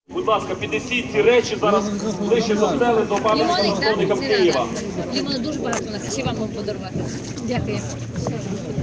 Будь ласка, піднесіть ці речі зараз ближче до стели, до пам'ятника засновникам Києва. Лімон дуже багато на вам подарувати. Дякую.